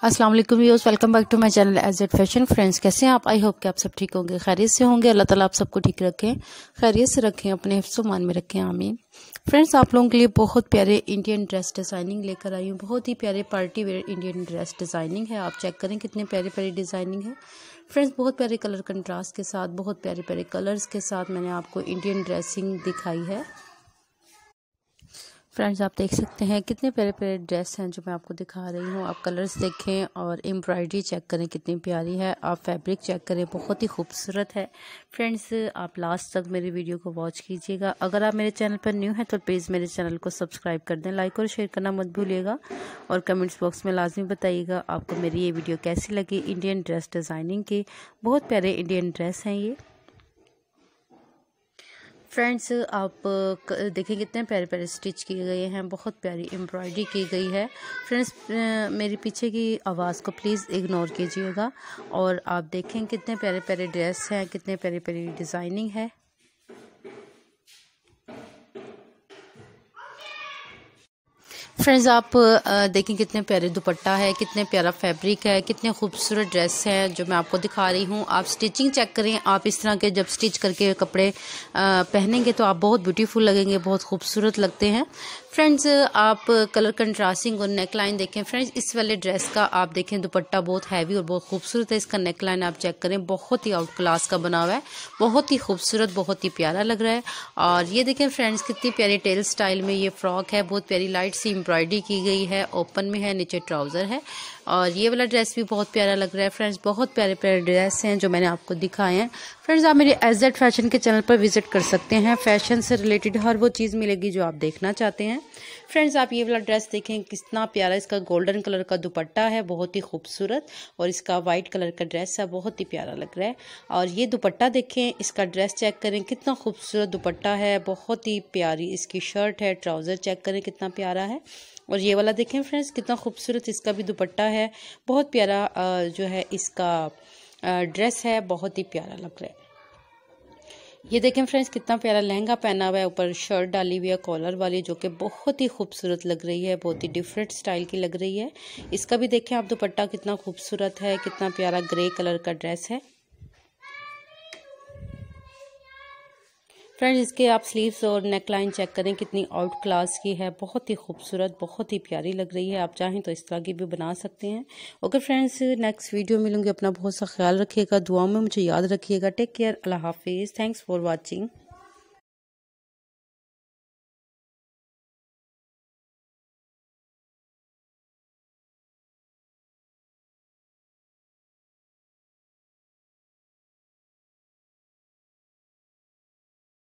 अस्सलाम वालेकुम viewers, welcome back to my channel AZ fashion friends. कैसे हैं आप? आई होप कि आप सब ठीक होंगे, खैरियत से होंगे। अल्लाह ताला आप सबको ठीक रखें, खैरियत से रखें, अपने हिफ्ज़-ओ-मान में रखें, आमीन। फ्रेंड्स, आप लोगों के लिए बहुत प्यारे इंडियन ड्रेस डिज़ाइनिंग लेकर आई हूँ। बहुत ही प्यारे party wear Indian dress designing है। आप चेक करें कितने प्यारे प्यारे डिज़ाइनिंग है फ्रेंड्स। बहुत प्यारे कलर कंट्रास्ट के साथ, बहुत प्यारे प्यारे कलर्स के साथ मैंने आपको इंडियन ड्रेसिंग दिखाई है। फ्रेंड्स, आप देख सकते हैं कितने प्यारे प्यारे ड्रेस हैं जो मैं आपको दिखा रही हूँ। आप कलर्स देखें और एम्ब्रॉयडरी चेक करें कितनी प्यारी है। आप फैब्रिक चेक करें, बहुत ही खूबसूरत है। फ्रेंड्स, आप लास्ट तक मेरी वीडियो को वॉच कीजिएगा। अगर आप मेरे चैनल पर न्यू हैं तो प्लीज़ मेरे चैनल को सब्सक्राइब कर दें, लाइक और शेयर करना मत भूलिएगा और कमेंट्स बॉक्स में लाजमी बताइएगा आपको मेरी ये वीडियो कैसी लगी। इंडियन ड्रेस डिज़ाइनिंग की बहुत प्यारे इंडियन ड्रेस हैं ये। फ्रेंड्स, आप देखें कितने प्यारे प्यारे स्टिच किए गए हैं, बहुत प्यारी एम्ब्रॉयडरी की गई है। फ्रेंड्स, मेरी पीछे की आवाज़ को प्लीज़ इग्नोर कीजिएगा और आप देखें कितने प्यारे प्यारे ड्रेस हैं, कितने प्यारी प्यारी डिज़ाइनिंग है। फ्रेंड्स, आप देखें कितने प्यारे दुपट्टा है, कितने प्यारा फैब्रिक है, कितने खूबसूरत ड्रेस है जो मैं आपको दिखा रही हूँ। आप स्टिचिंग चेक करें। आप इस तरह के जब स्टिच करके कपड़े पहनेंगे तो आप बहुत ब्यूटीफुल लगेंगे, बहुत खूबसूरत लगते हैं। फ्रेंड्स, आप कलर कंट्रास्टिंग और नेक लाइन देखें। फ्रेंड्स, इस वाले ड्रेस का आप देखें दुपट्टा बहुत हैवी और बहुत खूबसूरत है। इसका नेक लाइन आप चेक करें, बहुत ही आउट क्लास का बना हुआ है, बहुत ही खूबसूरत, बहुत ही प्यारा लग रहा है। और ये देखें फ्रेंड्स, कितनी प्यारी टेल स्टाइल में ये फ्रॉक है, बहुत प्यारी लाइट सी एम्ब्रॉयडरी की गई है, ओपन में है, नीचे ट्राउज़र है। और ये वाला ड्रेस भी बहुत प्यारा लग रहा है। फ्रेंड्स, बहुत प्यारे प्यारे ड्रेस हैं जो मैंने आपको दिखाए हैं। फ्रेंड्स, आप मेरे एजेड फैशन के चैनल पर विजिट कर सकते हैं। फैशन से रिलेटेड हर वो चीज़ मिलेगी जो आप देखना चाहते हैं। फ्रेंड्स, आप ये वाला ड्रेस देखें कितना प्यारा, इसका गोल्डन कलर का दुपट्टा है, बहुत ही खूबसूरत, और इसका वाइट कलर का ड्रेस है, बहुत ही प्यारा लग रहा है। और ये दुपट्टा देखें, इसका ड्रेस चेक करें, कितना खूबसूरत दुपट्टा है, बहुत ही प्यारी इसकी शर्ट है। ट्राउज़र चेक करें कितना प्यारा है। और ये वाला देखें फ्रेंड्स, कितना खूबसूरत इसका भी दुपट्टा है, बहुत प्यारा जो है इसका ड्रेस है, बहुत ही प्यारा लग रहा है। ये देखें फ्रेंड्स, कितना प्यारा लहंगा पहना हुआ है, ऊपर शर्ट डाली हुई है कॉलर वाली, जो कि बहुत ही खूबसूरत लग रही है, बहुत ही डिफरेंट स्टाइल की लग रही है। इसका भी देखें आप दुपट्टा कितना खूबसूरत है, कितना प्यारा ग्रे कलर का ड्रेस है। फ्रेंड्स, इसके आप स्लीव्स और नेक लाइन चेक करें, कितनी आउट क्लास की है, बहुत ही खूबसूरत, बहुत ही प्यारी लग रही है। आप चाहें तो इस तरह की भी बना सकते हैं। ओके फ्रेंड्स, नेक्स्ट वीडियो मिलूंगी। अपना बहुत सा ख्याल रखिएगा, दुआओं में मुझे याद रखिएगा। टेक केयर, अल्लाह हाफिज़, थैंक्स फॉर वॉचिंग।